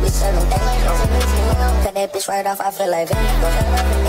certain things. Cut that bitch right off, I feel like Vinny.